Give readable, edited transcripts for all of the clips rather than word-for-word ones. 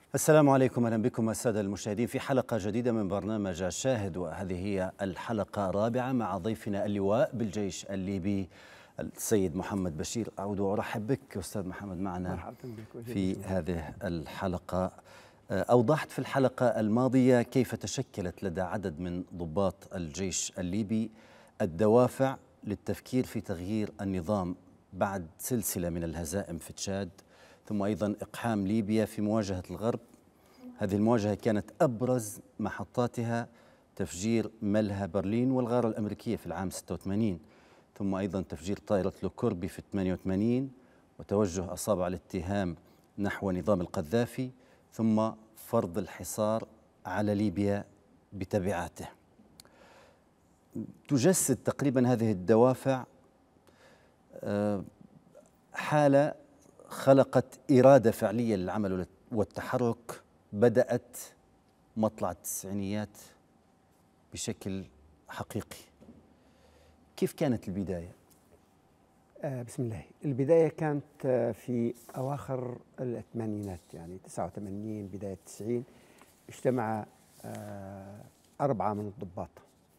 السلام عليكم، أهلا بكم السادة المشاهدين في حلقة جديدة من برنامج شاهد، وهذه هي الحلقة الرابعة مع ضيفنا اللواء بالجيش الليبي السيد محمد بشير. أعود وأرحب بك أستاذ محمد معنا في هذه الحلقة. أوضحت في الحلقة الماضية كيف تشكلت لدى عدد من ضباط الجيش الليبي الدوافع للتفكير في تغيير النظام بعد سلسلة من الهزائم في تشاد، ثم أيضا إقحام ليبيا في مواجهة الغرب. هذه المواجهة كانت أبرز محطاتها تفجير ملهى برلين والغارة الأمريكية في العام 86، ثم أيضا تفجير طائرة لوكوربي في 88، وتوجه أصابع الاتهام نحو نظام القذافي، ثم فرض الحصار على ليبيا بتبعاته. تجسد تقريبا هذه الدوافع حالة خلقت إرادة فعلية للعمل والتحرك بدأت مطلع التسعينيات بشكل حقيقي. كيف كانت البداية؟ بسم الله. البداية كانت في أواخر الثمانينات، يعني 89 بداية 90. اجتمع 4 من الضباط،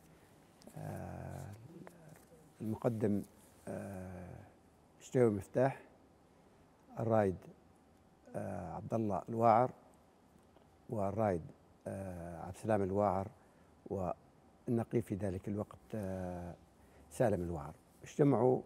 المقدم شتاوي مفتاح، الرايد عبد الله الواعر، والرايد عبد السلام الواعر، والنقيب في ذلك الوقت سالم الواعر. اجتمعوا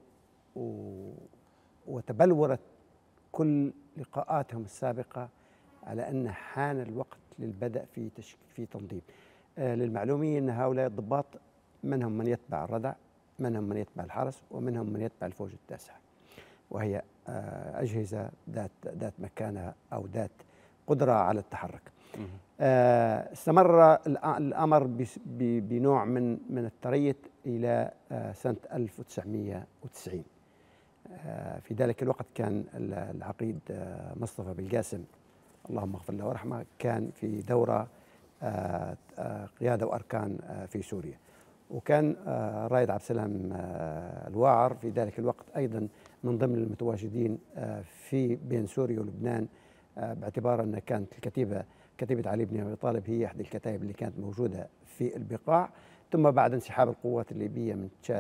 وتبلورت كل لقاءاتهم السابقة على أن حان الوقت للبدء في تنظيم. للمعلومية أن هؤلاء الضباط منهم من يتبع الردع، منهم من يتبع الحرس، ومنهم من يتبع الفوج التاسع، وهي أجهزة ذات مكانة أو ذات قدرة على التحرك. استمر الأمر بنوع من التريث إلى سنة 1990. في ذلك الوقت كان العقيد مصطفى بالقاسم، اللهم اغفر له ورحمه، كان في دورة قيادة وأركان في سوريا، وكان رايد عبد السلام الواعر في ذلك الوقت أيضا من ضمن المتواجدين في بين سوريا ولبنان، باعتبار أن كانت كتيبة علي بن أبي طالب هي إحدى الكتائب اللي كانت موجودة في البقاع. ثم بعد انسحاب القوات الليبية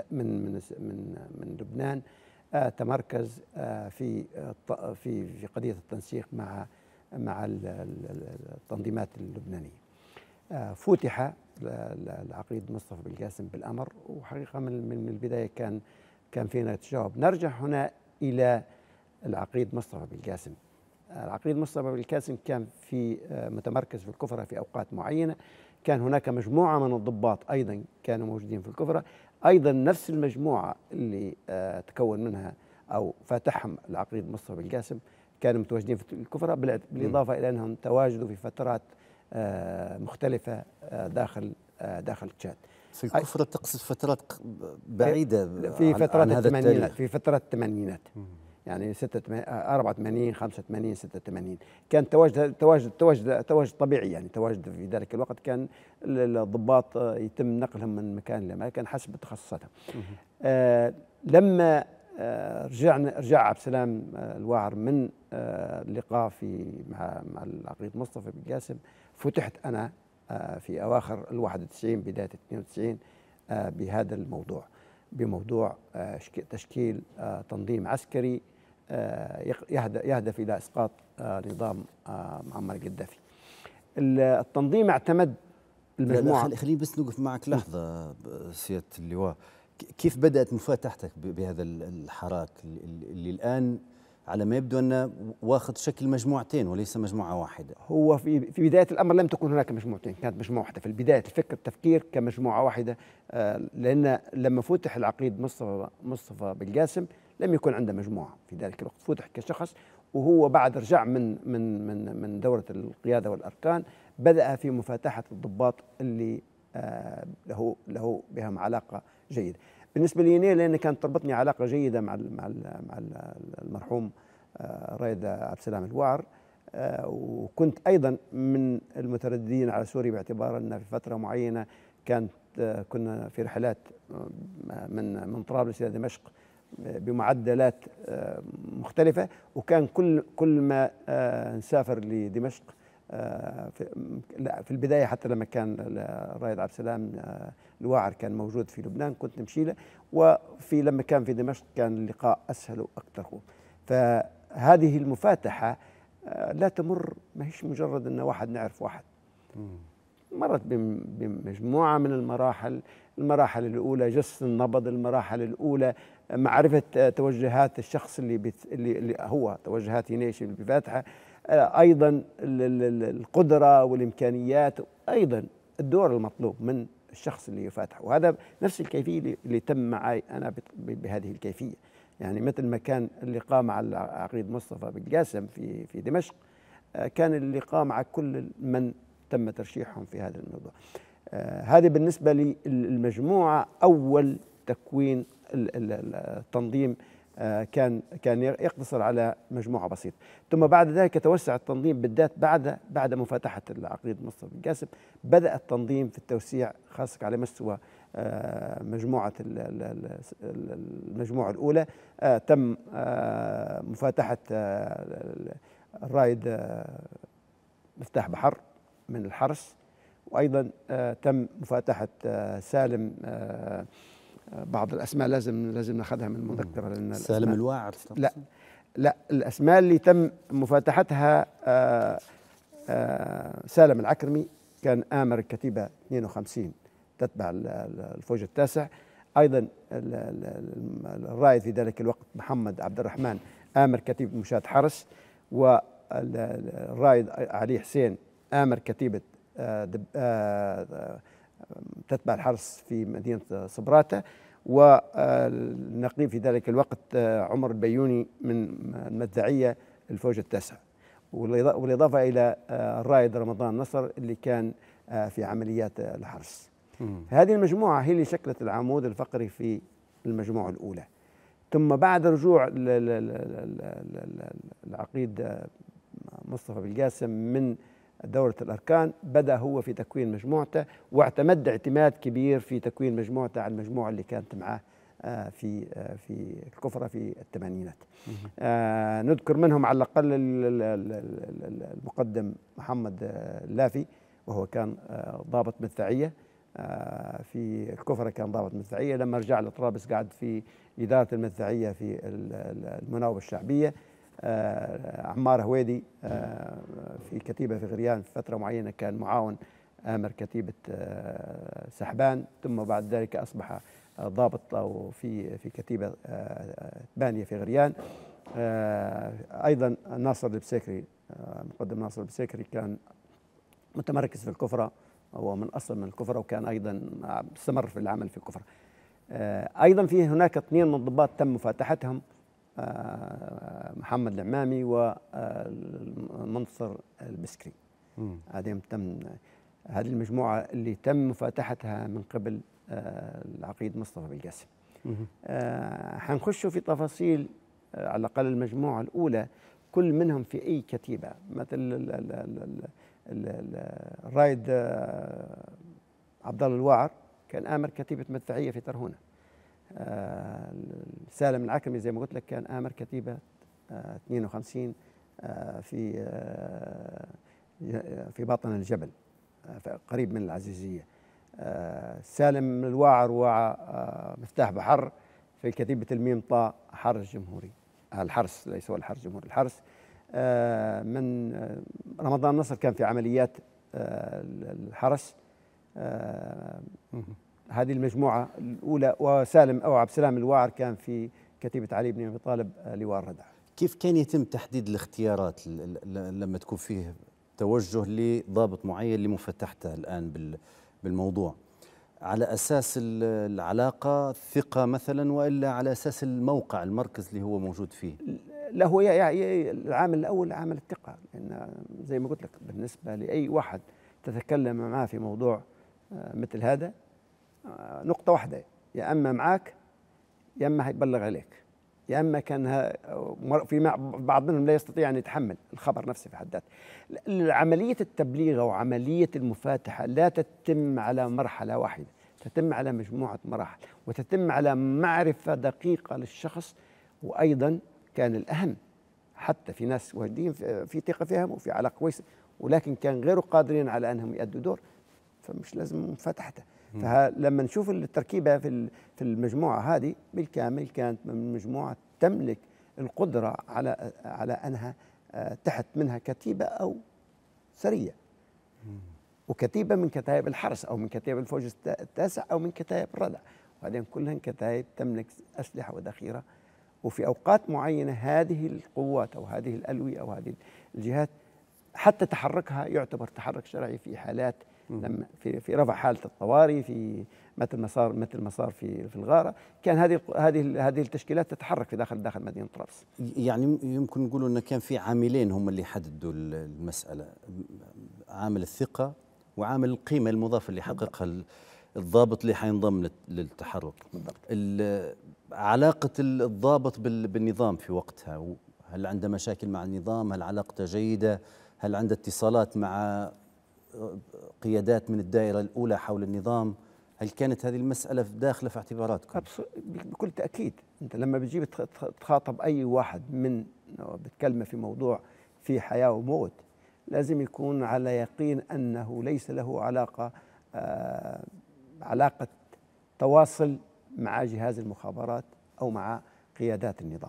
من لبنان تمركز في قضية التنسيق مع التنظيمات اللبنانية. فتح العقيد مصطفى بالقاسم بالأمر، وحقيقة من البداية كان فينا تجاوب. نرجع هنا إلى العقيد مصطفى بالقاسم. العقيد مصطفى بالقاسم كان متمركز في الكفرة في أوقات معينة. كان هناك مجموعة من الضباط أيضا كانوا موجودين في الكفرة، أيضا نفس المجموعة اللي تكون منها أو فتحهم العقيد مصطفى بالقاسم كانوا متواجدين في الكفرة، بالإضافة إلى أنهم تواجدوا في فترات مختلفة داخل تشاد. في الكفرة تقصد فترات بعيدة في فترات عن هذا التاريخ؟ في فترات الثمانينات، يعني 84 85 86 كان تواجد طبيعي، يعني تواجد في ذلك الوقت. كان الضباط يتم نقلهم من مكان لمكان حسب تخصصاتهم. لما رجع عبد السلام الواعر من اللقاء مع العقيد مصطفى بالقاسم، فتحت أنا في أواخر 91 بداية 92 بهذا الموضوع، بموضوع تشكيل تنظيم عسكري يهدف إلى إسقاط نظام معمر القذافي. التنظيم اعتمد المجموعة. خليني بس نوقف معك لحظة سيادة اللواء. كيف بدأت مفاتحتك بهذا الحراك اللي الآن على ما يبدو أنه واخذ شكل مجموعتين وليس مجموعة واحدة؟ هو في بداية الأمر لم تكن هناك مجموعتين، كانت مجموعة واحدة في البداية. التفكير كمجموعة واحدة، لأن لما فتح العقيد مصطفى بالقاسم لم يكن عنده مجموعة في ذلك الوقت، فتح كشخص، وهو بعد رجع من دورة القيادة والأركان بدأ في مفاتحة الضباط اللي له بهم علاقة جيدة. بالنسبة لي لأن كانت تربطني علاقة جيدة مع المرحوم رايد عبد السلام الواعر، وكنت أيضا من المترددين على سوريا، باعتبار أن في فترة معينة كنا في رحلات من طرابلس إلى دمشق بمعدلات مختلفة، وكان كل ما نسافر لدمشق في البدايه حتى لما كان الرائد عبد السلام الواعر كان موجود في لبنان كنت نمشي له، وفي لما كان في دمشق كان اللقاء اسهل واكثر. فهذه المفاتحه لا تمر، ما هيش مجرد ان واحد نعرف واحد، مرت بمجموعه من المراحل الاولى جس النبض، المراحل الاولى معرفه توجهات الشخص اللي هو توجهات ينايش اللي بفاتحه، ايضا القدره والامكانيات، ايضا الدور المطلوب من الشخص اللي يفاتحه. وهذا نفس الكيفيه اللي تم معي انا بهذه الكيفيه. يعني مثل ما كان اللقاء مع العقيد مصطفى بالقاسم في دمشق، كان اللقاء مع كل من تم ترشيحهم في هذا الموضوع. هذه بالنسبه للمجموعه. اول تكوين التنظيم كان يقتصر على مجموعه بسيطه، ثم بعد ذلك توسع التنظيم بالذات بعد مفاتحه العقيد مصطفى بالقاسم. بدا التنظيم في التوسيع خاصه على مستوى المجموعه الاولى. تم مفاتحه الرائد مفتاح بحر من الحرس، وايضا تم مفاتحه سالم. بعض الاسماء لازم ناخذها من المذكره لان سالم الواعر. لا الاسماء اللي تم مفاتحتها سالم العكرمي كان آمر الكتيبة 52 تتبع الفوج التاسع. أيضا الرائد في ذلك الوقت محمد عبد الرحمن آمر كتيبة مشاة حرس، والرائد علي حسين آمر كتيبة تتبع الحرس في مدينة صبراتة، والنقيب في ذلك الوقت عمر البيوني من المدعية الفوج التاسع، والإضافة إلى الرائد رمضان نصر اللي كان في عمليات الحرس. هذه المجموعة هي اللي شكلت العمود الفقري في المجموعة الأولى. ثم بعد رجوع العقيد مصطفى بالقاسم من دورة الأركان بدأ هو في تكوين مجموعته، واعتمد اعتماد كبير في تكوين مجموعته على المجموعة اللي كانت معه في الكفرة في الثمانينات. نذكر منهم على الأقل المقدم محمد اللافي، وهو كان ضابط مدفعية في الكفرة، كان ضابط مدفعية. لما رجع لطرابلس قعد في إدارة المدفعية في المناوبة الشعبية. عمار هويدي في كتيبة في غريان في فترة معينة كان معاون آمر كتيبة سحبان، ثم بعد ذلك أصبح ضابط أو في كتيبة بانية في غريان. أيضا ناصر البسيكري، مقدم ناصر البسيكري كان متمركز في الكفرة، هو من أصل من الكفرة، وكان أيضا استمر في العمل في الكفرة. أيضا في هناك 2 من الضباط تم مفاتحتهم، محمد العمامي ومنصر البسكري. هذه المجموعة اللي تم مفاتحتها من قبل العقيد مصطفى بالقاسم. حنخشوا في تفاصيل على الأقل المجموعة الأولى كل منهم في أي كتيبة. مثل الرائد عبد الله الواعر كان آمر كتيبة مدفعية في ترهونة. سالم العكرمي زي ما قلت لك كان آمر كتيبة 52 في باطن الجبل قريب من العزيزية. سالم الواعر ومفتاح بحر في كتيبة الميم طاء حرس جمهوري، الحرس ليس هو الحرس جمهوري، الحرس. من رمضان نصر كان في عمليات الحرس. هذه المجموعة الأولى. وسالم أو عبد السلام الواعر كان في كتيبة علي بن أبي طالب لواء الردع. كيف كان يتم تحديد الاختيارات لما تكون فيه توجه لضابط معين لمفتحته الآن بالموضوع؟ على أساس العلاقة الثقة مثلا، وإلا على أساس الموقع المركز اللي هو موجود فيه؟ لا، هو العامل الأول عامل الثقة، لأن زي ما قلت لك بالنسبة لأي واحد تتكلم معه في موضوع مثل هذا نقطة واحدة، يا أما معك يا أما هيبلغ عليك، يا أما كان في بعض منهم لا يستطيع أن يتحمل الخبر نفسه في حد ذاته. عملية التبليغ أو عملية المفاتحة لا تتم على مرحلة واحدة، تتم على مجموعة مراحل، وتتم على معرفة دقيقة للشخص. وأيضا كان الأهم حتى في ناس واجدين في ثقة فيهم وفي علاقة كويسة، ولكن كان غير قادرين على أنهم يؤدوا دور، فمش لازم مفاتحته. فلما نشوف التركيبة في المجموعة هذه بالكامل كانت من مجموعة تملك القدرة على أنها تحت منها كتيبة أو سرية، وكتيبة من كتائب الحرس أو من كتائب الفوج التاسع أو من كتائب الردع، وهذين كلهن كتائب تملك أسلحة وذخيرة. وفي أوقات معينة هذه القوات أو هذه الألوية أو هذه الجهات حتى تحركها يعتبر تحرك شرعي في حالات لما في رفع حالة الطوارئ، في مثل ما صار في الغارة، كان هذه التشكيلات تتحرك في داخل مدينة طرابلس. يعني يمكن نقولوا أن كان في عاملين هم اللي حددوا المسألة، عامل الثقة وعامل القيمة المضافة اللي حققها الضابط اللي حينضم للتحرك. علاقة الضابط بالنظام في وقتها، هل عنده مشاكل مع النظام؟ هل علاقته جيدة؟ هل عنده اتصالات مع قيادات من الدائرة الأولى حول النظام؟ هل كانت هذه المسألة داخلة في اعتباراتكم؟ بكل تأكيد. أنت لما بتجيب تخاطب أي واحد من بتكلمه في موضوع في حياة وموت، لازم يكون على يقين أنه ليس له علاقة تواصل مع جهاز المخابرات أو مع قيادات النظام.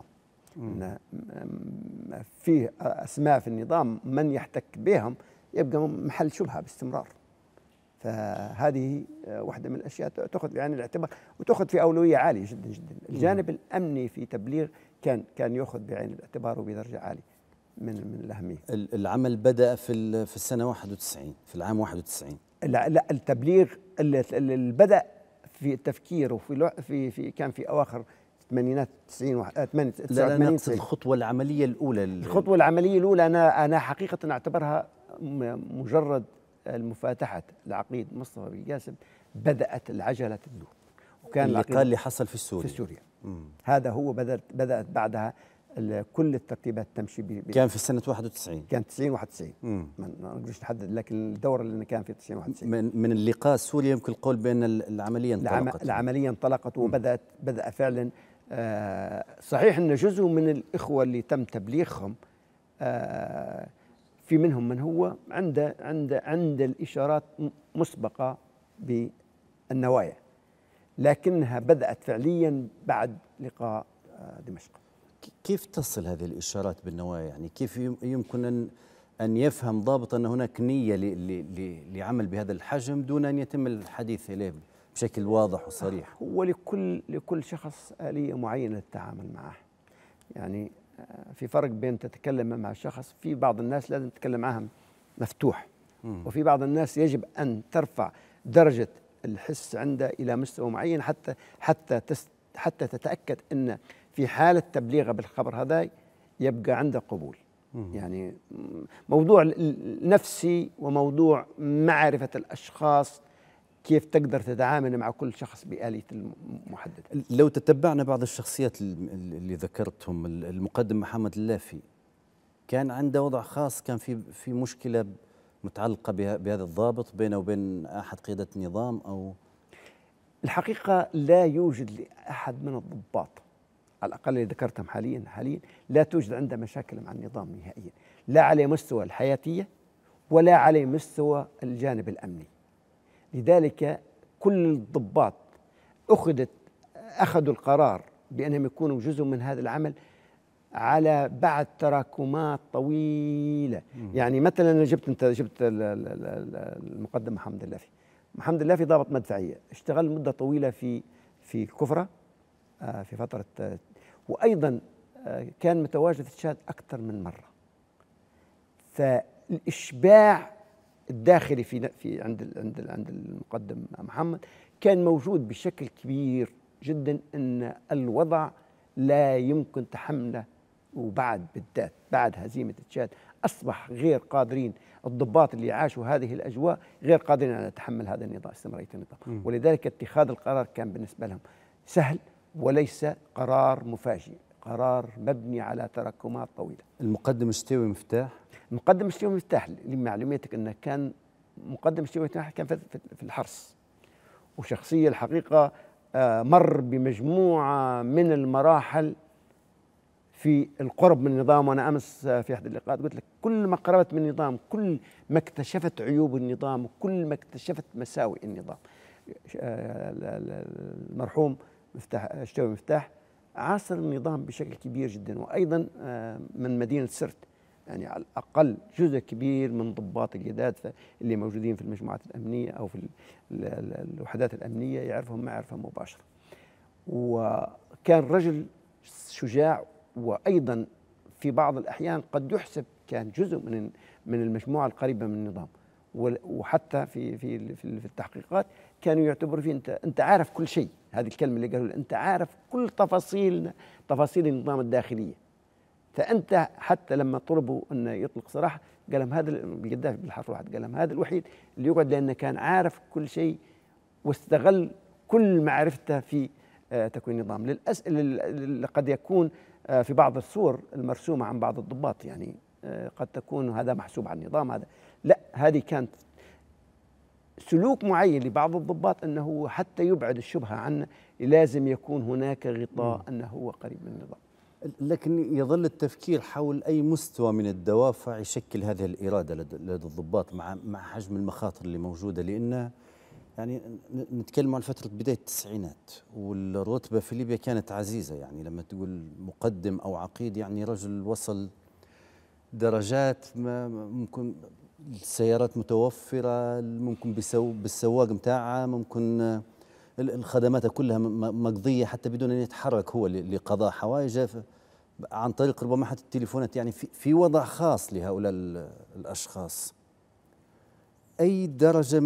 فيه أسماء في النظام من يحتك بهم يبقى محل شبهة باستمرار. فهذه واحدة من الأشياء تأخذ بعين الاعتبار وتأخذ في أولوية عالية جدا جدا. الجانب الأمني في تبليغ كان يأخذ بعين الاعتبار وبدرجة عالية من الأهمية. العمل بدأ في السنة 91، في العام 91. لا، التبليغ اللي بدأ في التفكير وفي كان في أواخر الثمانينات 89. لا نقصد الخطوة العملية الأولى. الخطوة العملية الأولى أنا حقيقة أعتبرها مجرد المفاتحة العقيد مصطفى بالقاسم بدأت العجلة تدور. وكان اللقاء اللي حصل في سوريا. هذا هو بدأت بعدها كل الترتيبات تمشي كان في سنة 91. كان 90 91. ما نقدرش نحدد، لكن الدورة اللي كان في 90 91 من اللقاء السوري يمكن القول بأن العملية انطلقت. العملية انطلقت بدأ فعلا. صحيح أن جزء من الإخوة اللي تم تبليغهم في منهم من هو عند الإشارات مسبقة بالنوايا، لكنها بدأت فعليا بعد لقاء دمشق. كيف تصل هذه الإشارات بالنوايا؟ يعني كيف يمكن أن يفهم ضابط أن هناك نية لعمل بهذا الحجم دون أن يتم الحديث إليه بشكل واضح وصريح؟ هو لكل شخص آلية معينة للتعامل معه. يعني في فرق بين تتكلم مع شخص، في بعض الناس لازم تتكلم معهم مفتوح، وفي بعض الناس يجب أن ترفع درجة الحس عنده إلى مستوى معين حتى تتأكد أن في حالة تبليغه بالخبر هذا يبقى عنده قبول. يعني موضوع نفسي وموضوع معرفة الأشخاص، كيف تقدر تتعامل مع كل شخص بآلية محددة. لو تتبعنا بعض الشخصيات اللي ذكرتهم، المقدم محمد اللافي كان عنده وضع خاص، كان في مشكلة متعلقة بهذا الضابط بينه وبين أحد قيادة النظام أو؟ الحقيقة لا يوجد لأحد من الضباط على الأقل اللي ذكرتهم حاليا لا توجد عنده مشاكل مع النظام نهائيا، لا على مستوى الحياتية ولا على مستوى الجانب الأمني. لذلك كل الضباط أخذوا القرار بأنهم يكونوا جزء من هذا العمل على بعد تراكمات طويلة. يعني مثلا أنا جبت المقدم محمد اللافي ضابط مدفعية، اشتغل مدة طويلة في كفرة في فترة، وأيضا كان متواجد في تشاد أكثر من مرة. فالإشباع الداخلي في عند المقدم محمد كان موجود بشكل كبير جدا، ان الوضع لا يمكن تحمله. وبعد بالذات بعد هزيمة تشاد أصبح غير قادرين الضباط اللي عاشوا هذه الأجواء غير قادرين على تحمل هذا النظام، استمرارية النظام. ولذلك اتخاذ القرار كان بالنسبة لهم سهل وليس قرار مفاجئ، قرار مبني على تراكمات طويلة. المقدم الشتاوي مفتاح؟ المقدم الشتاوي مفتاح لمعلوماتك أنه كان مقدم الشتاوي مفتاح كان في الحرس، وشخصية الحقيقة مر بمجموعة من المراحل في القرب من النظام. وأنا أمس في أحد اللقاءات قلت لك كل ما قربت من النظام كل ما اكتشفت عيوب النظام وكل ما اكتشفت مساوئ النظام. المرحوم شتوي مفتاح عاصر النظام بشكل كبير جدا، وأيضا من مدينة سرت، يعني على الأقل جزء كبير من ضباط الجداد اللي موجودين في المجموعات الأمنية أو في الوحدات الأمنية يعرفهم معرفة مباشرة. وكان رجل شجاع، وأيضا في بعض الأحيان قد يحسب كان جزء من المجموعة القريبة من النظام. وحتى في التحقيقات كانوا يعتبروا فيه أنت عارف كل شيء. هذه الكلمة اللي قالوا أنت عارف كل تفاصيل النظام الداخلية. فأنت حتى لما طلبوا أن يطلق سراح قال لهم هذا القذافي بالحرف الواحد قال لهم هذا الوحيد اللي يقعد، لأنه كان عارف كل شيء واستغل كل معرفته في تكوين النظام. للأسف قد يكون في بعض الصور المرسومة عن بعض الضباط يعني قد تكون هذا محسوب على النظام، هذا لا، هذه كانت سلوك معين لبعض الضباط أنه حتى يبعد الشبهة عنه لازم يكون هناك غطاء أنه هو قريب من النظام. لكن يظل التفكير حول أي مستوى من الدوافع يشكل هذه الإرادة لدى الضباط مع حجم المخاطر اللي موجودة. لأن يعني نتكلم عن فترة بداية التسعينات والرتبة في ليبيا كانت عزيزة، يعني لما تقول مقدم أو عقيد يعني رجل وصل درجات ما ممكن السيارات متوفرة، ممكن بالسواق متاعها، ممكن الخدمات كلها مقضية حتى بدون أن يتحرك هو لقضاء حوائجه عن طريق ربما حتى التليفونات. يعني في وضع خاص لهؤلاء الأشخاص. أي درجة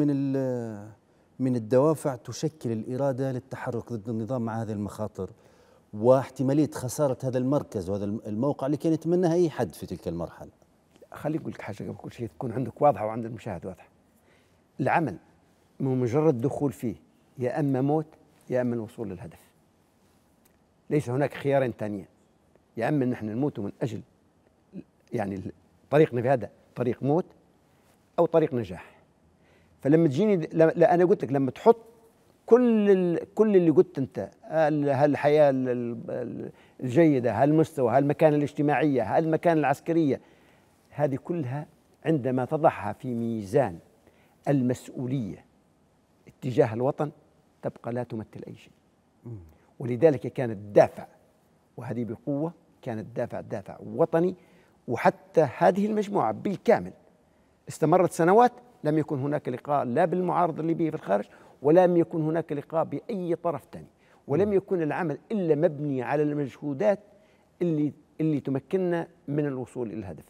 من الدوافع تشكل الإرادة للتحرك ضد النظام مع هذه المخاطر واحتمالية خسارة هذا المركز وهذا الموقع اللي كان يتمناها أي حد في تلك المرحلة؟ خليني أقول لك حاجة قبل كل شيء تكون عندك واضحة وعند المشاهد واضحة. العمل مجرد دخول فيه يا أما موت يا أما الوصول للهدف. ليس هناك خيارين ثانيين، يا أما نحن نموت من أجل يعني طريقنا في هذا طريق موت أو طريق نجاح. فلما تجيني لا أنا قلت لك لما تحط كل اللي قلت أنت، هالحياة الجيدة، هالمستوى، هالمكانة الاجتماعية، هالمكانة العسكرية، هذه كلها عندما تضعها في ميزان المسؤولية اتجاه الوطن تبقى لا تمثل أي شيء. ولذلك كانت دافع، وهذه بقوة كانت دافع وطني. وحتى هذه المجموعة بالكامل استمرت سنوات، لم يكن هناك لقاء لا بالمعارضة الليبية في الخارج ولم يكن هناك لقاء بأي طرف ثاني، ولم يكن العمل إلا مبني على المجهودات اللي تمكننا من الوصول إلى الهدف.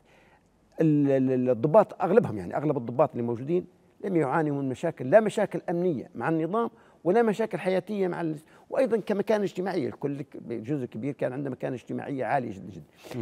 الضباط أغلبهم يعني أغلب الضباط اللي موجودين لم يعانوا من مشاكل، لا مشاكل أمنية مع النظام ولا مشاكل حياتية مع وأيضا كمكانة اجتماعية. الكل جزء كبير كان عنده مكانة اجتماعية عالية جدا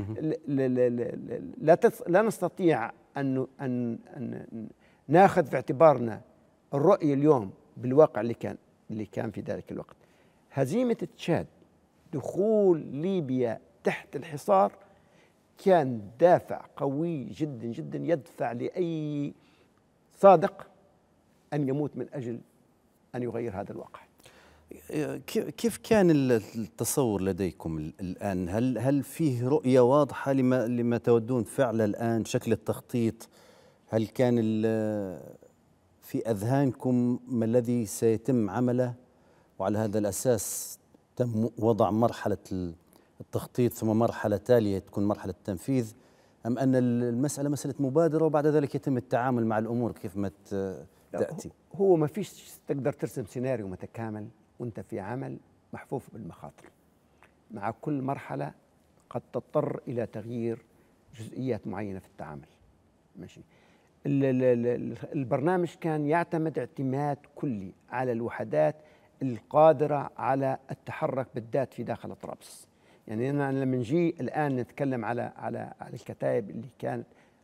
جدا. لا نستطيع أن ناخذ في اعتبارنا الرؤية اليوم بالواقع اللي كان في ذلك الوقت. هزيمة تشاد، دخول ليبيا تحت الحصار، كان دافع قوي جدا جدا يدفع لأي صادق أن يموت من أجل أن يغير هذا الواقع. كيف كان التصور لديكم الآن؟ هل فيه رؤية واضحة لما تودون فعله الآن؟ شكل التخطيط، هل كان في أذهانكم ما الذي سيتم عمله، وعلى هذا الأساس تم وضع مرحلة التخطيط ثم مرحلة تالية تكون مرحلة التنفيذ، أم أن المسألة مسألة مبادرة وبعد ذلك يتم التعامل مع الأمور كيف ما تأتي؟ هو ما فيش تقدر ترسم سيناريو متكامل وانت في عمل محفوف بالمخاطر. مع كل مرحلة قد تضطر إلى تغيير جزئيات معينة في التعامل. ماشي. البرنامج كان يعتمد اعتماد كلي على الوحدات القادرة على التحرك بالذات في داخل طرابلس. يعني لما نجي الآن نتكلم على الكتائب اللي كانت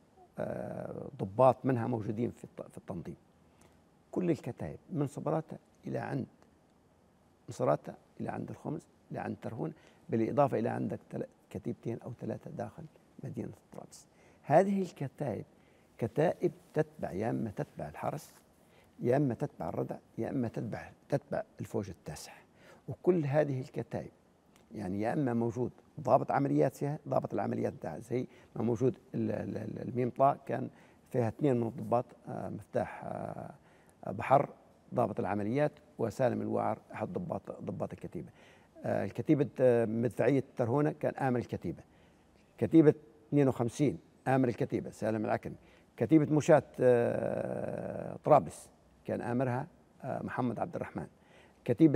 ضباط منها موجودين في التنظيم، كل الكتائب من صبراتة إلى عند مصراتة إلى عند الخمس إلى عند ترهون، بالإضافة إلى عندك كتيبتين أو ثلاثة داخل مدينة طرابلس. هذه الكتائب كتائب تتبع، يا إما تتبع الحرس يا إما تتبع الردع يا إما تتبع الفوج التاسع. وكل هذه الكتائب يعني يا اما موجود ضابط عمليات سياحة، ضابط العمليات بتاع زي ما موجود الميم طاء كان فيها 2 من الضباط، مفتاح بحر ضابط العمليات، وسالم الوعر احد ضباط الكتيبه. الكتيبه مدفعيه ترهونه كان امر الكتيبه. كتيبه 52 امر الكتيبه سالم العكني. كتيبه مشاة طرابلس كان امرها محمد عبد الرحمن. كتيبه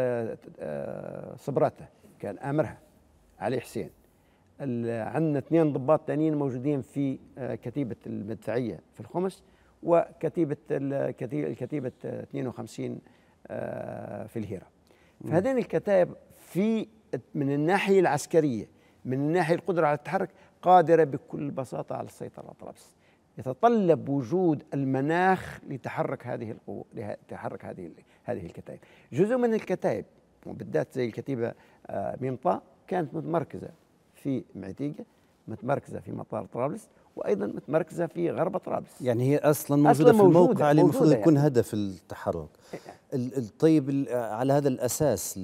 صبراته كان امرها علي حسين. عندنا 2 ضباط ثانيين موجودين في كتيبه المدفعيه في الخمس، وكتيبه الكتيبه 52 في الهيرة. فهذين الكتائب في من الناحيه العسكريه، من الناحيه القدره على التحرك، قادره بكل بساطه على السيطره على طرابلس. يتطلب وجود المناخ لتحرك هذه القوة، لتحرك هذه الكتائب. جزء من الكتائب وبالذات زي الكتيبه ميم طاء كانت متمركزه في معتيقه، متمركزه في مطار طرابلس، وايضا متمركزه في غرب طرابلس. يعني هي اصلا موجوده في الموقع اللي المفروض يكون يعني هدف التحرك. طيب على هذا الاساس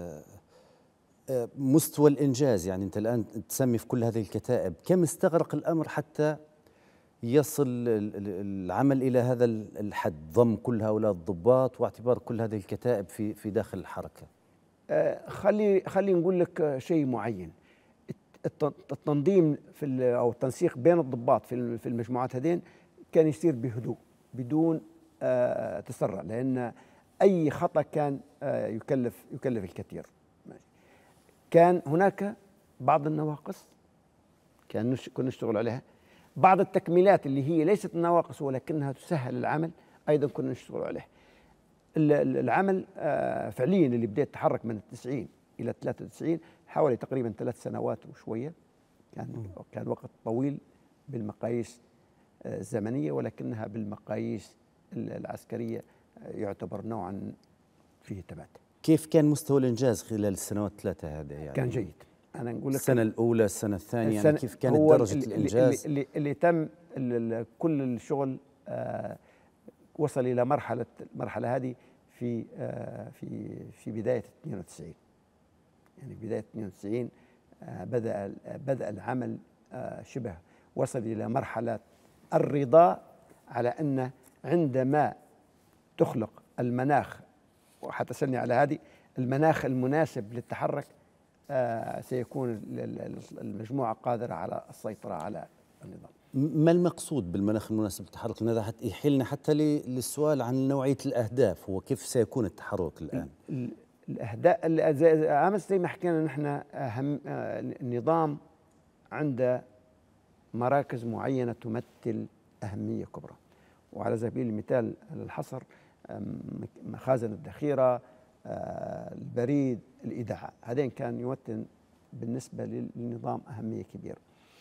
مستوى الانجاز، يعني انت الان تسمي في كل هذه الكتائب، كم استغرق الامر حتى يصل العمل الى هذا الحد، ضم كل هؤلاء الضباط واعتبار كل هذه الكتائب في داخل الحركه؟ خلي نقول لك شيء معين. التنظيم او التنسيق بين الضباط في المجموعات هذين كان يصير بهدوء بدون تسرع، لان اي خطا كان يكلف الكثير. كان هناك بعض النواقص كنا نشتغل عليها، بعض التكميلات اللي هي ليست نواقص ولكنها تسهل العمل ايضا كنا نشتغل عليها. العمل فعليا اللي بدأ يتحرك من 90 الى 93 حوالي تقريبا 3 سنوات وشويه، كان وقت طويل بالمقاييس الزمنيه، ولكنها بالمقاييس العسكريه يعتبر نوعا فيه ثبات. كيف كان مستوى الانجاز خلال السنوات الثلاثه هذه؟ يعني كان جيد. انا نقول لك السنه الاولى السنه الثانيه يعني كيف كانت درجه الانجاز؟ اللي تم كل الشغل وصل الى المرحله هذه في بدايه 92. يعني بدايه 92 بدأ العمل شبه وصل الى مرحله الرضا على ان عندما تخلق المناخ، وحتسألني على هذه، المناخ المناسب للتحرك سيكون المجموعة قادرة على السيطرة على النظام. ما المقصود بالمناخ المناسب للتحرك؟ هذا حتى يحيلنا حتى للسؤال عن نوعية الأهداف، وكيف سيكون التحرك الآن؟ الأهداف زي ما حكينا نحن، النظام عنده مراكز معينة تمثل أهمية كبرى، وعلى سبيل المثال للحصر مخازن الذخيرة، البريد، الإذاعة، هذين كان يمثل بالنسبة للنظام أهمية كبيرة.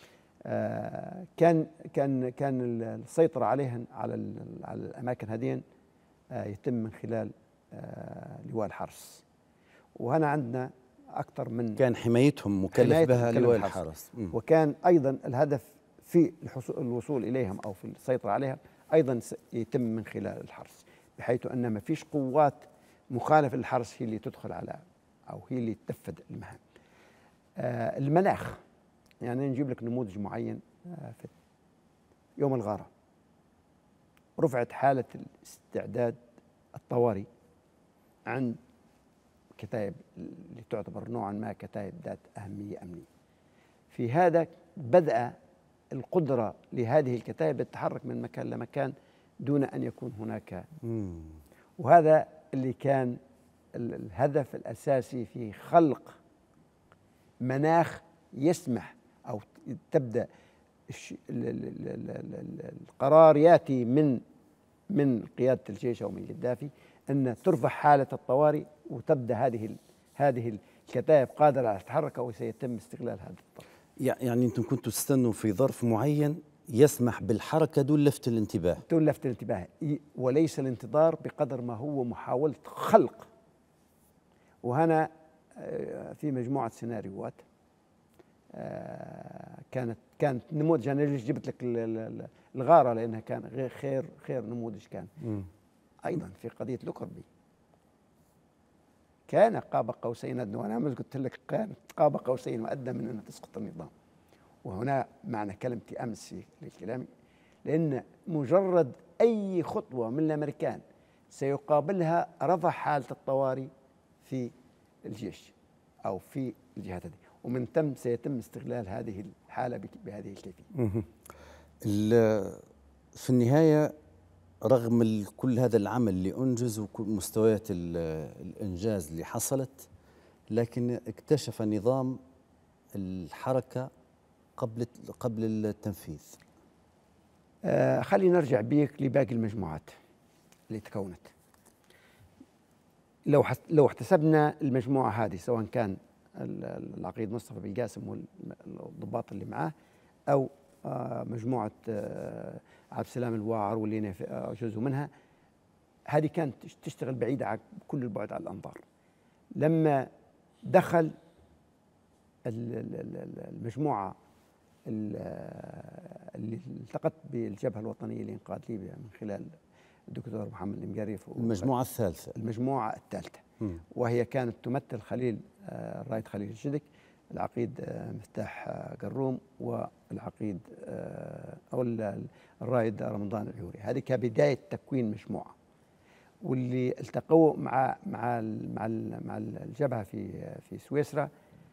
كان السيطرة عليهن على الأماكن هذين يتم من خلال لواء الحرس، وهنا عندنا أكثر من كان حمايتهم مكلف بها لواء الحرس، وكان أيضا الهدف في الوصول إليهم أو في السيطرة عليها أيضا يتم من خلال الحرس، بحيث أن ما فيش قوات مخالفة للحرس هي اللي تدخل على أو هي اللي تنفذ المهام. المناخ، يعني نجيب لك نموذج معين. في يوم الغارة رفعت حالة الاستعداد الطوارئ عند كتائب اللي تعتبر نوعا ما كتائب ذات أهمية أمنية. في هذا بدأ القدرة لهذه الكتائب للتحرك من مكان لمكان دون أن يكون هناك وهذا اللي كان الهدف الأساسي في خلق مناخ يسمح أو تبدأ القرار يأتي من قيادة الجيش أو من قذافي أن ترفع حالة الطوارئ وتبدأ هذه الكتائب قادرة على التحرك وسيتم استغلال هذا الطرف. يعني أنتم كنتوا تستنوا في ظرف معين يسمح بالحركة دون لفت الانتباه؟ دون لفت الانتباه، وليس الانتظار بقدر ما هو محاولة خلق. وهنا في مجموعة سيناريوهات كانت نموذج. أنا ليش جبت لك الغارة؟ لأنها كان خير نموذج كان. أيضا في قضية لوكربي كان قاب قوسين أدنى، وأنا أمس قلت لك كانت قاب قوسين وأدنى من أن تسقط النظام. وهنا معنى كلمتي أمس في الكلام، لأن مجرد أي خطوة من الأمريكان سيقابلها رفع حالة الطوارئ في الجيش أو في الجهات هذه، ومن ثم سيتم استغلال هذه الحالة بهذه الكيفية. في النهاية رغم كل هذا العمل اللي أنجز وكل مستويات الإنجاز اللي حصلت، لكن اكتشف نظام الحركة قبل التنفيذ. خلينا نرجع بيك لباقي المجموعات اللي تكونت. لو احتسبنا المجموعة هذه، سواء كان العقيد مصطفى بالقاسم والضباط اللي معاه، أو مجموعة عبد السلام الواعر واللي جزء منها، هذه كانت تشتغل بعيدة عن كل البعد عن الأنظار. لما دخل المجموعة اللي التقت بالجبهة الوطنية لإنقاذ ليبيا من خلال الدكتور محمد المقريف، المجموعة الثالثة، المجموعة الثالثة، وهي كانت تمثل خليل الرايد خليل الجدك، العقيد مفتاح قروم، والعقيد أو الرايد رمضان العيوري. هذه كبداية تكوين مجموعة، واللي التقوا مع الجبهة في سويسرا.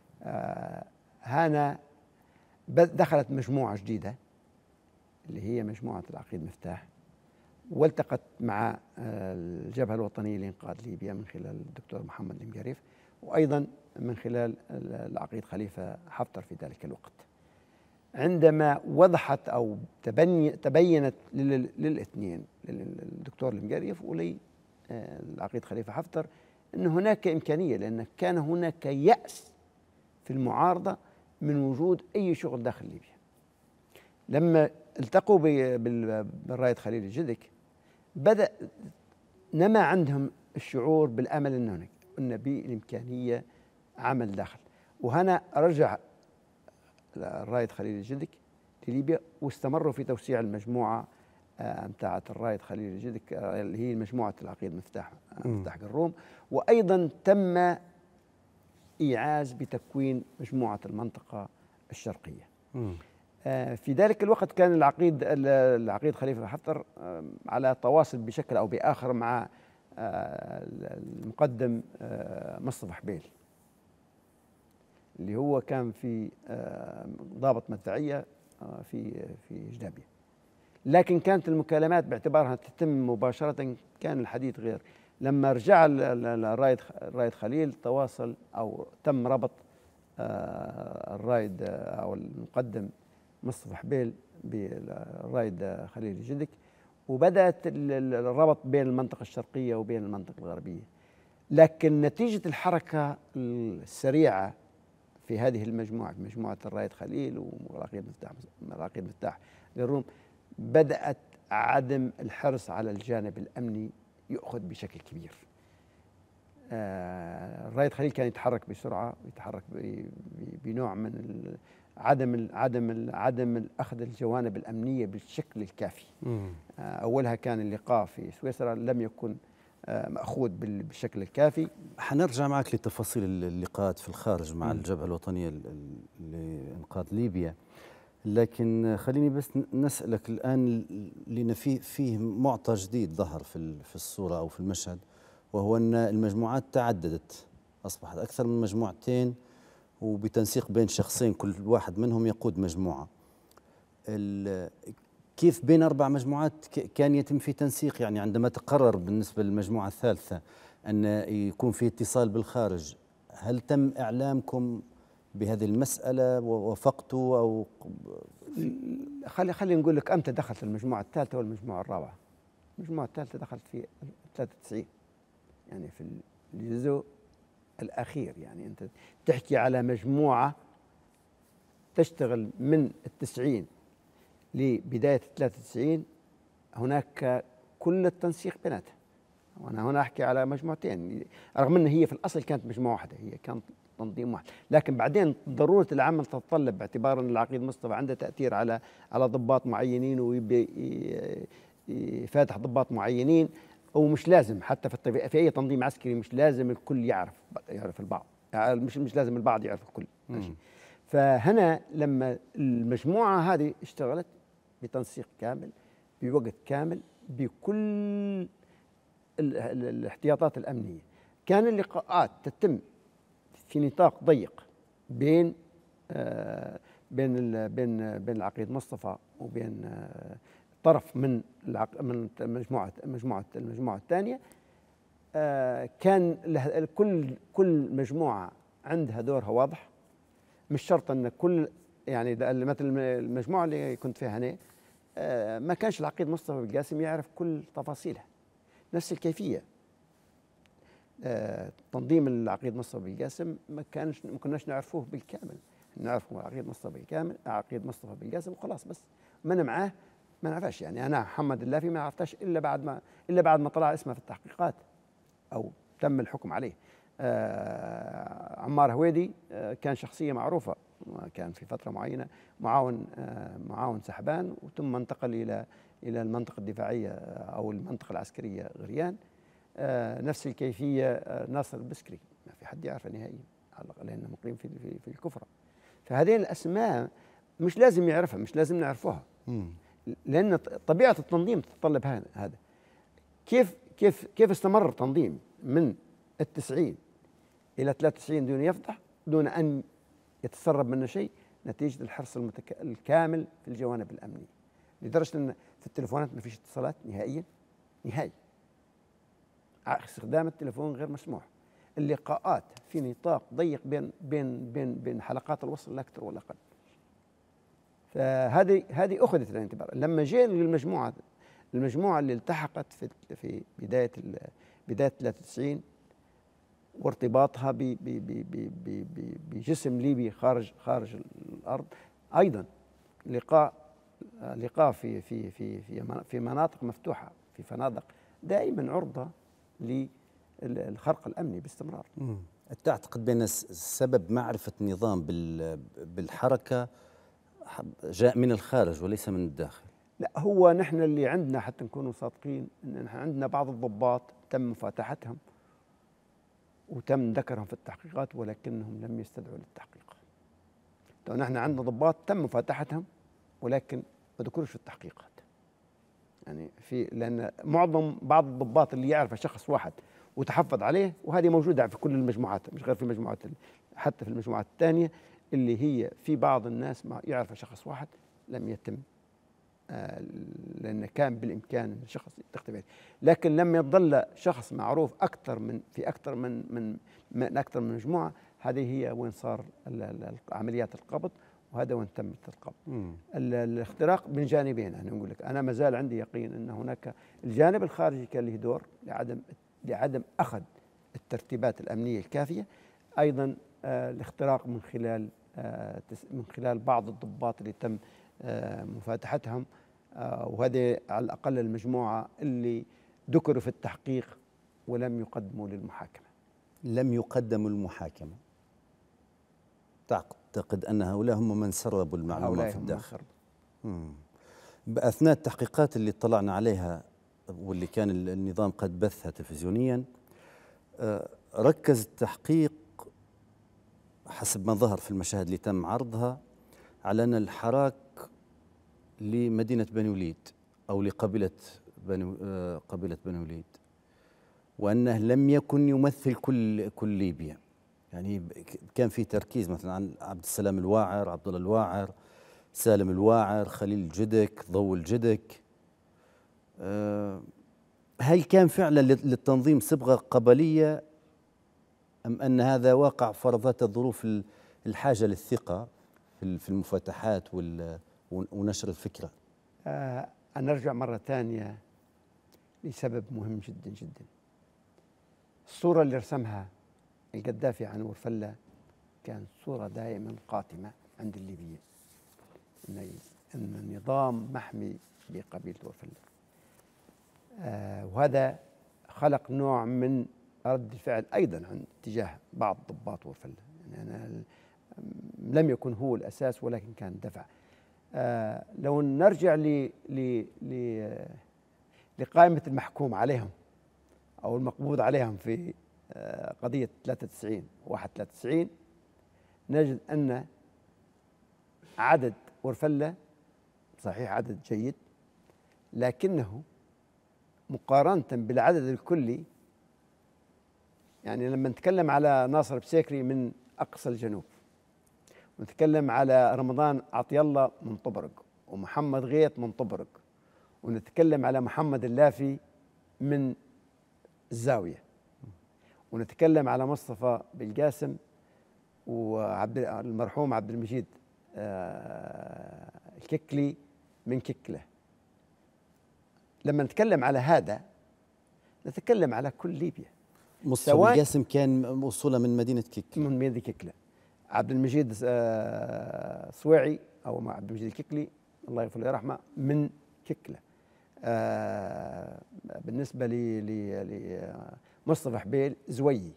هنا دخلت مجموعة جديدة اللي هي مجموعة العقيد مفتاح، والتقت مع الجبهة الوطنية لإنقاذ ليبيا من خلال الدكتور محمد المقريف، وأيضا من خلال العقيد خليفة حفتر في ذلك الوقت. عندما وضحت أو تبينت للاثنين، للدكتور المقريف وللعقيد خليفة حفتر، أن هناك إمكانية، لأن كان هناك يأس في المعارضة من وجود أي شغل داخل ليبيا. لما التقوا بالرايد خليل الجدك، بدأ نما عندهم الشعور بالأمل أن بإمكانية عمل داخل. وهنا رجع الرايد خليل الجدك لليبيا، واستمروا في توسيع المجموعة متاعت الرايد خليل الجدك اللي هي مجموعة العقيد مفتاح قروم، وأيضا تم إيعاز بتكوين مجموعة المنطقة الشرقية. في ذلك الوقت كان العقيد خليفة حفتر على تواصل بشكل أو بآخر مع المقدم مصطفى حبيل، اللي هو كان في ضابط مدفعية في جدابية. لكن كانت المكالمات باعتبارها تتم مباشرة، كان الحديث غير. لما رجع الرايد خليل، تواصل أو تم ربط الرايد أو المقدم مصطفى حبيل بالرايد خليل الجدك، وبدأت الربط بين المنطقة الشرقية وبين المنطقة الغربية. لكن نتيجة الحركة السريعة في هذه المجموعة، في مجموعة الرايد خليل والعقيد مفتاح للروم، بدأت عدم الحرص على الجانب الأمني يؤخذ بشكل كبير. الرايد خليل كان يتحرك بسرعة، ويتحرك بنوع من عدم أخذ الجوانب الأمنية بالشكل الكافي. أولها كان اللقاء في سويسرا لم يكن مأخوذ بالشكل الكافي. حنرجع معك لتفاصيل اللقاءات في الخارج مع الجبهة الوطنية لإنقاذ ليبيا، لكن خليني بس نسألك الآن، لأن فيه معطى جديد ظهر في الصورة أو في المشهد، وهو أن المجموعات تعددت، أصبحت أكثر من مجموعتين، وبتنسيق بين شخصين كل واحد منهم يقود مجموعة. كيف بين 4 مجموعات كان يتم في تنسيق؟ يعني عندما تقرر بالنسبة للمجموعة الثالثة أن يكون في اتصال بالخارج، هل تم إعلامكم بهذه المسألة ووافقتوا أو خلي نقول لك أمتى دخلت المجموعة الثالثة والمجموعة الرابعة؟ المجموعة الثالثة دخلت في 93، يعني في الجزء الأخير. يعني أنت تحكي على مجموعة تشتغل من 90 لبداية 93، هناك كل التنسيق بيناتها. وأنا هنا أحكي على مجموعتين، رغم أن هي في الأصل كانت مجموعة واحدة، هي كانت تنظيم واحد، لكن بعدين ضرورة العمل تتطلب، باعتبار أن العقيد مصطفى عنده تأثير على ضباط معينين، ويفاتح ضباط معينين، ومش لازم حتى في اي تنظيم عسكري مش لازم الكل يعرف البعض، يعني مش لازم البعض يعرف الكل. ماشي. فهنا لما المجموعه هذه اشتغلت بتنسيق كامل بوقت كامل بكل الاحتياطات الامنيه، كان اللقاءات تتم في نطاق ضيق بين بين العقيد مصطفى وبين طرف من المجموعه الثانيه. كان كل مجموعه عندها دورها واضح، مش شرط ان كل يعني مثل المجموعه اللي كنت فيها انا ما كانش العقيد مصطفى بالقاسم يعرف كل تفاصيلها. نفس الكيفيه تنظيم العقيد مصطفى بالقاسم ما كناش نعرفوه بالكامل، نعرفه العقيد مصطفى بالكامل، عقيد مصطفى بالقاسم وخلاص. بس من معاه ما نعرفش، يعني انا محمد اللافي ما عرفتش الا بعد ما طلع اسمه في التحقيقات او تم الحكم عليه. عمار هويدي كان شخصيه معروفه، كان في فتره معينه معاون سحبان، وثم انتقل الى المنطقه الدفاعيه او المنطقه العسكريه غريان. نفس الكيفيه ناصر البسكري ما في حد يعرفه نهائيا لانه مقيم في الكفره. فهذه الاسماء مش لازم يعرفها، مش لازم نعرفوها، لان طبيعه التنظيم تتطلب هذا. كيف استمر التنظيم من ال90 إلى 93 دون يفضح، دون أن يتسرب منه شيء، نتيجة الحرص الكامل في الجوانب الأمنية، لدرجة أن في التلفونات ما فيش اتصالات نهائي. استخدام التلفون غير مسموح. اللقاءات في نطاق ضيق بين حلقات الوصل لا أكثر ولا أقل. فهذه أخذت الاعتبار. لما جاء المجموعة اللي التحقت في بداية 93 وارتباطها بجسم ليبي خارج الارض، ايضا لقاء في مناطق مفتوحه، في فنادق دائما عرضه للخرق الامني باستمرار. تعتقد بأن سبب معرفة النظام بالحركة جاء من الخارج وليس من الداخل؟ لا، هو نحن اللي عندنا حتى نكونوا صادقين ان نحن عندنا بعض الضباط تم مفاتحتهم وتم ذكرهم في التحقيقات ولكنهم لم يستدعوا للتحقيق. لو نحن عندنا ضباط تم مفاتحتهم ولكن ما ذكروش في التحقيقات، يعني لان بعض الضباط اللي يعرف شخص واحد وتحفظ عليه، وهذه موجوده في كل المجموعات مش غير في المجموعات، حتى في المجموعات الثانيه اللي هي في بعض الناس ما يعرف شخص واحد لم يتم لأن كان بالإمكان أن الشخص تختبر. لكن لما يظل شخص معروف في أكثر من أكثر من مجموعة، هذه هي وين صار عمليات القبض، وهذا وين تمت القبض. الاختراق من جانبين. أنا أقول لك أنا ما زال عندي يقين أن هناك الجانب الخارجي كان له دور لعدم أخذ الترتيبات الأمنية الكافية، أيضا الاختراق من خلال بعض الضباط اللي تم مفاتحتهم، وهذه على الأقل المجموعة اللي ذكروا في التحقيق ولم يقدموا للمحاكمة. لم يقدموا للمحاكمة. تعتقد أن هؤلاء هم من سربوا المعلومات في الداخل؟ أثناء التحقيقات اللي اطلعنا عليها واللي كان النظام قد بثها تلفزيونيا، ركز التحقيق حسب ما ظهر في المشاهد اللي تم عرضها على أن الحراك لمدينة بني وليد أو لقبيلة بني وليد، وأنه لم يكن يمثل كل ليبيا. يعني كان في تركيز مثلا عن عبد السلام الواعر، عبد الله الواعر، سالم الواعر، خليل الجدك، ضو الجدك. هل كان فعلا للتنظيم صبغة قبلية أم أن هذا واقع فرضت الظروف الحاجة للثقة في المفاتحات ونشر الفكرة؟ نرجع مرة ثانية لسبب مهم جدا جدا. الصورة اللي رسمها القذافي عن ورفلة كانت صورة دائما قاتمة عند الليبيين، أن النظام محمي بقبيلة ورفلة، وهذا خلق نوع من رد الفعل أيضا عن تجاه بعض ضباط ورفلة. يعني أنا لم يكن هو الأساس ولكن كان دفع. لو نرجع لقائمة المحكوم عليهم أو المقبوض عليهم في قضية 93 و91، نجد أن عدد ورفلة صحيح عدد جيد، لكنه مقارنة بالعدد الكلي، يعني لما نتكلم على ناصر بسيكري من أقصى الجنوب، ونتكلم على رمضان عطي الله من طبرق، ومحمد غيث من طبرق، ونتكلم على محمد اللافي من الزاوية، ونتكلم على مصطفى بالقاسم والمرحوم عبد المجيد الككلي من ككلة. لما نتكلم على هذا نتكلم على كل ليبيا. مصطفى بالقاسم كان وصوله من مدينة ككلة، من مدينة ككلة. عبد المجيد صويعي أو عبد المجيد الككلي الله يغفر له ويرحمه من ككلة. بالنسبة لمصطفى حبيل زويي.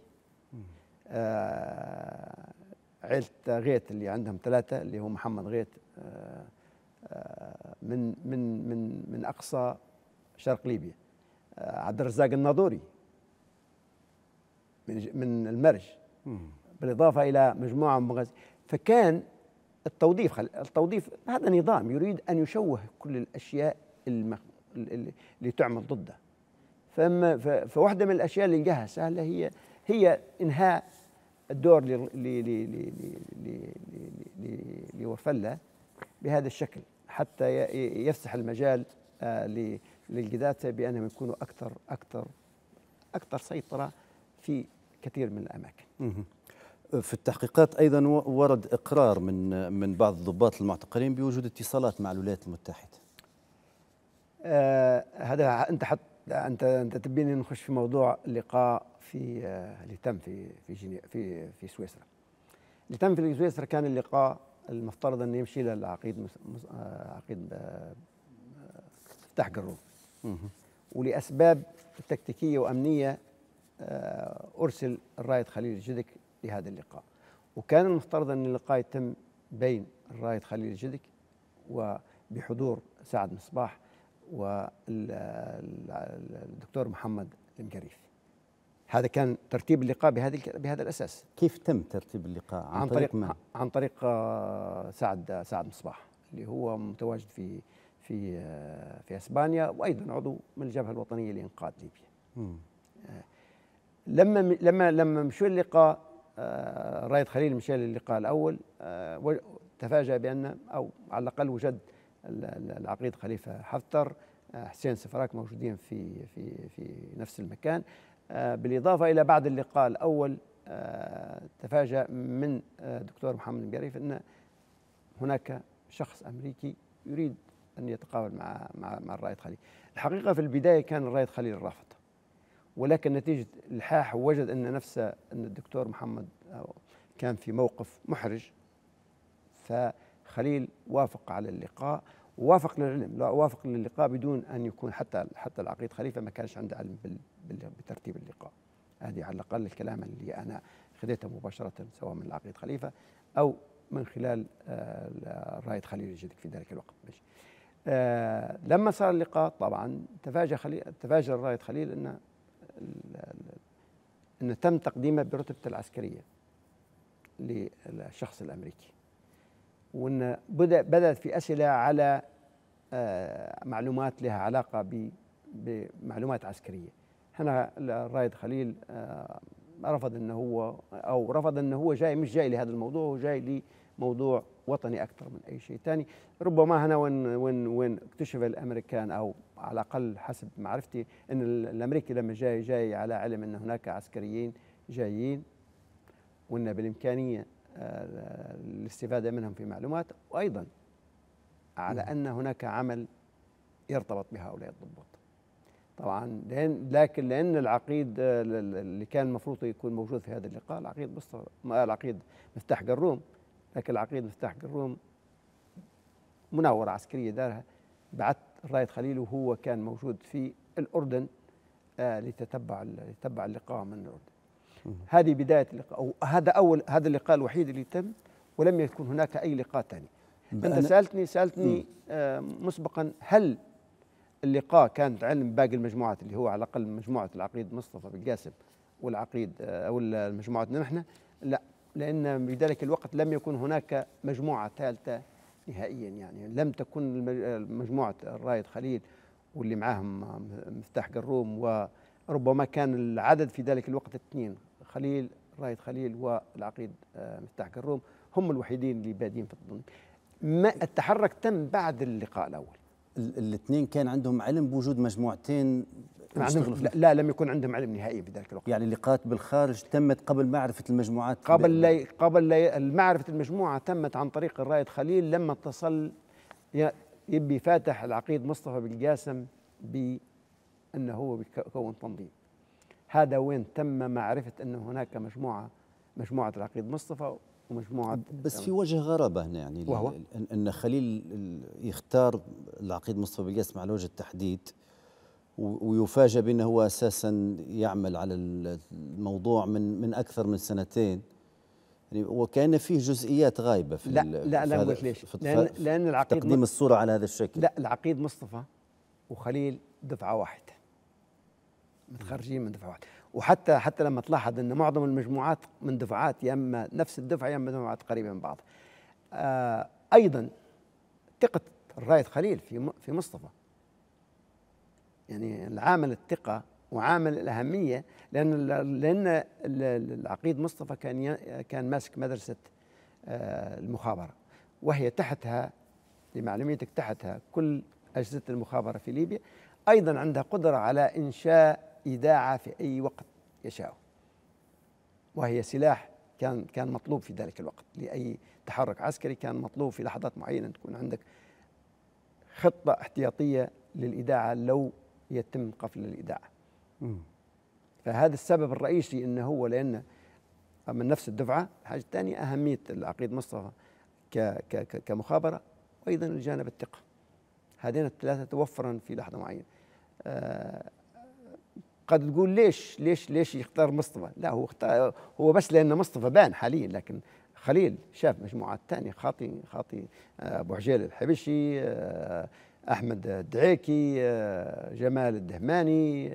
عيلة غيث اللي عندهم 3 اللي هو محمد غيث من أقصى شرق ليبيا. عبد الرزاق الناظوري من المرج، بالإضافة إلى مجموعة من مغازي. فكان التوظيف هذا نظام يريد أن يشوه كل الأشياء اللي تعمل ضده. فواحدة من الأشياء اللي لقاها سهلة هي إنهاء الدور لورفلة بهذا الشكل، حتى يفسح المجال للقذافة بأنهم يكونوا أكثر سيطرة في كثير من الأماكن. في التحقيقات أيضا ورد إقرار من بعض الضباط المعتقلين بوجود اتصالات مع الولايات المتحدة. هذا أنت تبيني نخش في موضوع اللقاء اللي تم في سويسرا. اللي تم في سويسرا كان اللقاء المفترض أن يمشي للعقيد عقيد مفتاح قروب، ولأسباب تكتيكية وأمنية أرسل الرائد خليل الجدك لهذا اللقاء. وكان المفترض أن اللقاء يتم بين الرائد خليل الجدك وبحضور سعد مصباح والدكتور محمد المقريف. هذا كان ترتيب اللقاء بهذا الأساس. كيف تم ترتيب اللقاء؟ عن طريق سعد مصباح اللي هو متواجد في اسبانيا، وايضا عضو من الجبهه الوطنيه لانقاذ ليبيا. لما مشوا اللقاء، الرائد خليل مشى للقاء الاول، تفاجأ بان او على الاقل وجد العقيد خليفه حفتر، حسين سفراك موجودين في نفس المكان. بالاضافه الى بعد اللقاء الاول تفاجأ من دكتور محمد المقريف ان هناك شخص امريكي يريد ان يتقابل مع الرائد خليل. الحقيقه في البدايه كان الرائد خليل رافض، ولكن نتيجه الحاح وجد ان الدكتور محمد كان في موقف محرج، فخليل وافق على اللقاء، ووافق للعلم، لا وافق للقاء بدون ان يكون حتى العقيد خليفه ما كانش عنده علم بترتيب اللقاء. هذه على الاقل الكلام اللي انا خذيته مباشره سواء من العقيد خليفه او من خلال الرائد خليل الجدك في ذلك الوقت. لما صار اللقاء طبعا تفاجأ الرائد خليل ان تم تقديمه برتبته العسكريه للشخص الامريكي، وان بدات في اسئله على معلومات لها علاقه بمعلومات عسكريه. هنا الرائد خليل رفض انه هو جاي، مش جاي لهذا الموضوع، هو جاي لموضوع وطني اكثر من اي شيء ثاني. ربما هنا وين اكتشف الامريكان، او على الاقل حسب معرفتي، ان الامريكي لما جاي على علم ان هناك عسكريين جايين، وان بالامكانيه الاستفاده منهم في معلومات، وايضا على ان هناك عمل يرتبط بهؤلاء الضباط. طبعا لان العقيد اللي كان المفروض يكون موجود في هذا اللقاء العقيد مفتاح قروم، لكن العقيد مفتاح قروم مناورة عسكرية دارها، بعث الرائد خليل وهو كان موجود في الأردن لتتبع اللقاء من الأردن. هذه بداية اللقاء، هذا اللقاء الوحيد اللي تم، ولم يكن هناك أي لقاء ثاني. أنت سألتني مسبقا هل اللقاء كانت علم باقي المجموعات اللي هو على الأقل مجموعة العقيد مصطفى بالقاسم والعقيد أو مجموعتنا نحن، لا، لأن بذلك الوقت لم يكن هناك مجموعة ثالثة نهائيا، يعني لم تكن مجموعة الرايد خليل واللي معاهم مفتاح قروم، وربما كان العدد في ذلك الوقت اثنين، خليل رايد خليل والعقيد مفتاح قروم هم الوحيدين اللي بادين في الضمن. ما التحرك تم بعد اللقاء الأول. الاثنين كان عندهم علم بوجود مجموعتين يشتغلوا لا, لا لم يكن عندهم علم نهائي في ذلك الوقت. يعني اللقاءات بالخارج تمت قبل معرفة المجموعات؟ قبل معرفة المجموعة تمت عن طريق الرايد خليل لما اتصل يبي فاتح العقيد مصطفى بالقاسم بأنه هو بيكون تنظيم. هذا وين تم معرفة أن هناك مجموعة العقيد مصطفى ومجموعة. بس في وجه غرابة هنا، يعني وهو أن خليل يختار العقيد مصطفى بالقاسم على وجه التحديد ويفاجأ بأنه هو أساسا يعمل على الموضوع من أكثر من سنتين، يعني وكان فيه جزئيات غايبة في لا قلت ليش؟ لأن العقيد تقديم الصورة على هذا الشكل. لا، العقيد مصطفى وخليل دفعة واحدة، متخرجين من دفعة واحدة. وحتى لما تلاحظ أن معظم المجموعات من دفعات، يا إما نفس الدفعة يا إما دفعات قريبة من بعض. أيضا ثقة الرايد خليل في مصطفى، يعني العامل الثقة وعامل الأهمية، لأن العقيد مصطفى كان ماسك مدرسة المخابرة، وهي تحتها لمعلوميتك تحتها كل أجهزة المخابرة في ليبيا. أيضا عندها قدرة على إنشاء إذاعة في أي وقت يشاء، وهي سلاح كان مطلوب في ذلك الوقت لأي تحرك عسكري. كان مطلوب في لحظات معينة تكون عندك خطة احتياطية للإذاعة لو يتم قفل الإذاعة. فهذا السبب الرئيسي أنه هو لأن من نفس الدفعة. الحاجة الثانية أهمية العقيد مصطفى كمخابرة، وأيضا الجانب الثقة. هذين الثلاثة توفرا في لحظة معينة. قد تقول ليش يختار مصطفى؟ لا، هو بس لأن مصطفى بان حاليا، لكن خليل شاف مجموعات ثانية، خاطي أبو عجيل الحبشي، أحمد الدعيكي، جمال الدهماني،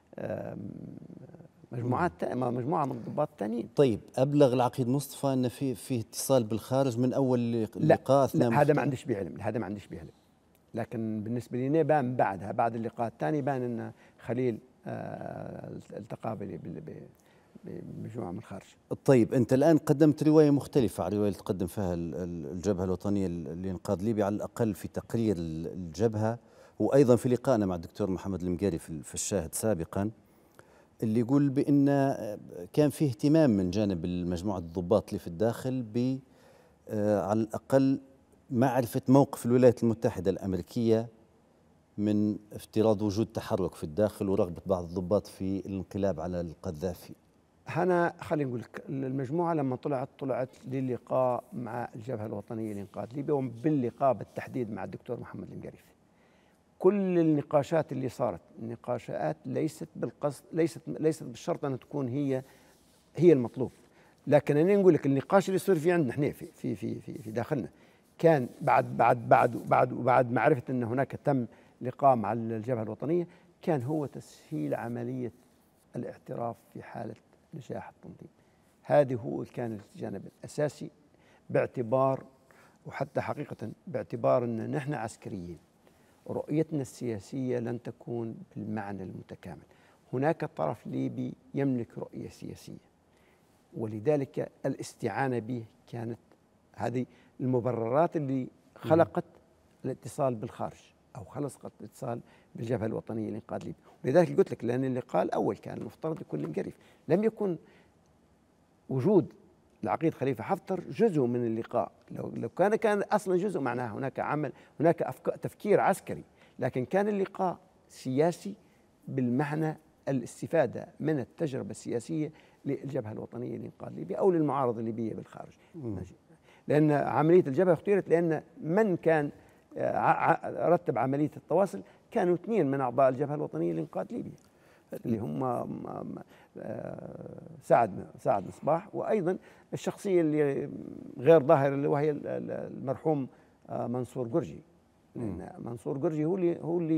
مجموعة من الضباط الثانيين. طيب، أبلغ العقيد مصطفى أن في اتصال بالخارج من أول لقاء؟ لا، هذا ما عنديش به علم، لكن بالنسبة لي بان بعدها، بعد اللقاء الثاني بان أن خليل التقى بمجموعة من الخارج. طيب، أنت الآن قدمت رواية مختلفة عن الرواية اللي تقدم فيها الجبهة الوطنية لإنقاذ ليبيا، على الأقل في تقرير الجبهة، وأيضا في لقائنا مع الدكتور محمد المقاري في الشاهد سابقا، اللي يقول بأن كان في اهتمام من جانب مجموعة الضباط اللي في الداخل على الأقل معرفة موقف الولايات المتحدة الأمريكية من افتراض وجود تحرك في الداخل ورغبة بعض الضباط في الانقلاب على القذافي. أنا خلينا نقول لك، المجموعة لما طلعت للقاء مع الجبهة الوطنية لإنقاذ ليبيا، وباللقاء بالتحديد مع الدكتور محمد المقاري. كل النقاشات اللي صارت نقاشات ليست بالقصد، ليست بالشرط أن تكون هي المطلوب، لكن أنا نقول لك النقاش اللي يصير في عندنا احنا في داخلنا كان بعد معرفة أن هناك تم لقاء مع الجبهة الوطنية، كان هو تسهيل عملية الاعتراف في حالة نجاح التنظيم. هذا هو كان الجانب الأساسي، باعتبار وحتى حقيقة باعتبار أن نحن عسكريين، رؤيتنا السياسية لن تكون بالمعنى المتكامل. هناك طرف ليبي يملك رؤية سياسية، ولذلك الاستعانة به كانت هذه المبررات اللي خلقت الاتصال بالخارج، أو خلقت الاتصال بالجبهة الوطنية لإنقاذ ليبيا. ولذلك قلت لك، لأن اللقاء الأول كان المفترض يكون المقرف، لم يكن وجود العقيد خليفة حفتر جزء من اللقاء. لو كان أصلا جزء، معناه هناك تفكير عسكري، لكن كان اللقاء سياسي بالمعنى الاستفادة من التجربة السياسية للجبهة الوطنية لإنقاذ ليبيا أو للمعارضة الليبية بالخارج. لأن عملية الجبهة اختيرت لأن من كان رتب عملية التواصل كانوا اثنين من أعضاء الجبهة الوطنية لإنقاذ ليبيا، اللي هم سعد مصباح، وأيضا الشخصية اللي غير ظاهرة اللي وهي المرحوم منصور قرجي. لأن منصور قرجي هو اللي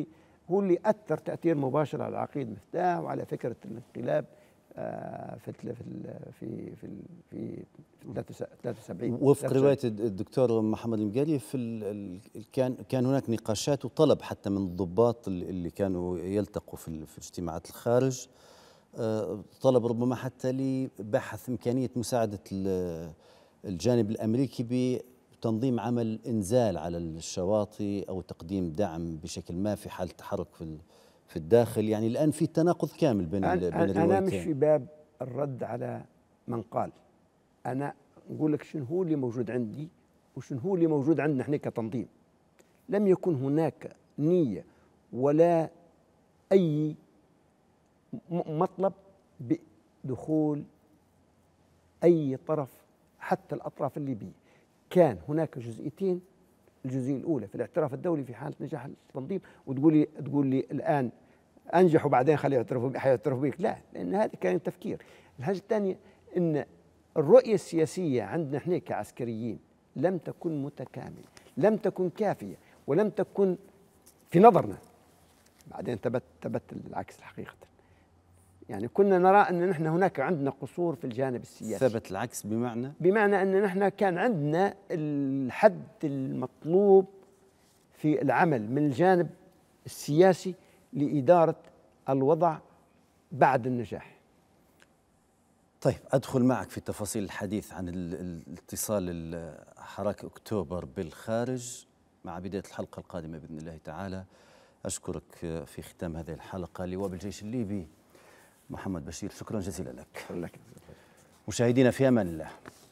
هو اللي أثر تأثير مباشر على العقيد مفتاح وعلى فكرة الانقلاب في في في في 73. وفق رواية الدكتور محمد المقالي كان هناك نقاشات وطلب حتى من الضباط اللي كانوا يلتقوا في اجتماعات الخارج، طلب ربما حتى لبحث إمكانية مساعدة الجانب الأمريكي بتنظيم عمل إنزال على الشواطئ أو تقديم دعم بشكل ما في حال تحرك في الداخل. يعني الآن في تناقض كامل بين الروايتين. أنا مش في باب الرد على من قال، أنا أقول لك شنو هو اللي موجود عندي وشنو هو اللي موجود عندنا احنا كتنظيم. لم يكن هناك نية ولا أي مطلب بدخول أي طرف حتى الأطراف الليبية. كان هناك جزئيتين، الجزئية الأولى في الاعتراف الدولي في حالة نجاح التنظيم، تقول لي الآن أنجح وبعدين خليه يعترفوا بك، لا، لأن هذا كان تفكير. الحاجة الثانية أن الرؤية السياسية عندنا احنا كعسكريين لم تكن متكاملة، لم تكن كافية، ولم تكن في نظرنا. بعدين ثبت العكس الحقيقة. يعني كنا نرى أن نحن هناك عندنا قصور في الجانب السياسي. ثبت العكس بمعنى أن نحن كان عندنا الحد المطلوب في العمل من الجانب السياسي لإدارة الوضع بعد النجاح. طيب أدخل معك في تفاصيل الحديث عن الاتصال حراك أكتوبر بالخارج مع بداية الحلقة القادمة بإذن الله تعالى. أشكرك في ختام هذه الحلقة لواء بالجيش الليبي محمد بشير، شكرا جزيلا لك. مشاهدينا في أمان الله.